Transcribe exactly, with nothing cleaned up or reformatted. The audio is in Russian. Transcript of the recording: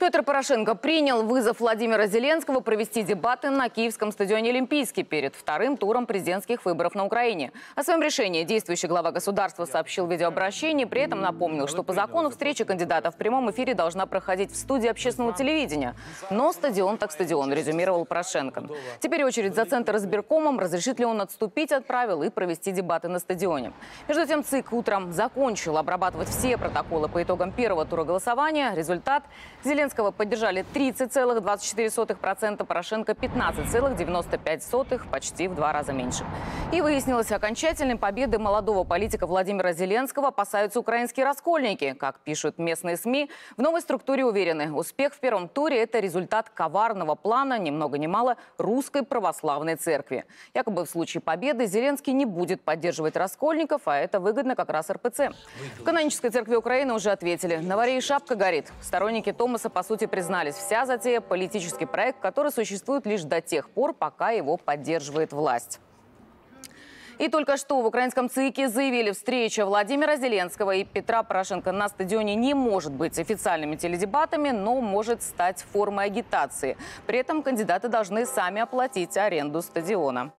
Петр Порошенко принял вызов Владимира Зеленского провести дебаты на Киевском стадионе «Олимпийский» перед вторым туром президентских выборов на Украине. О своем решении действующий глава государства сообщил в видеообращении, при этом напомнил, что по закону встреча кандидата в прямом эфире должна проходить в студии общественного телевидения. Но стадион так стадион, резюмировал Порошенко. Теперь очередь за Центр избиркомом, разрешит ли он отступить от правил и провести дебаты на стадионе. Между тем ЦИК утром закончил обрабатывать все протоколы по итогам первого тура голосования. Результат: Зеленского поддержали тридцать целых двадцать четыре сотых процента, Порошенко пятнадцать целых девяносто пять сотых процента, почти в два раза меньше. И выяснилось, окончательной победы молодого политика Владимира Зеленского опасаются украинские раскольники. Как пишут местные СМИ, в новой структуре уверены, успех в первом туре – это результат коварного плана, ни много ни мало, русской православной церкви. Якобы в случае победы Зеленский не будет поддерживать раскольников, а это выгодно как раз эр пэ цэ. В канонической церкви Украины уже ответили: на варе и шапка горит. Сторонники Томаса по сути признались, вся затея – политический проект, который существует лишь до тех пор, пока его поддерживает власть. И только что в украинском ЦИКе заявили, встреча Владимира Зеленского и Петра Порошенко на стадионе не может быть официальными теледебатами, но может стать формой агитации. При этом кандидаты должны сами оплатить аренду стадиона.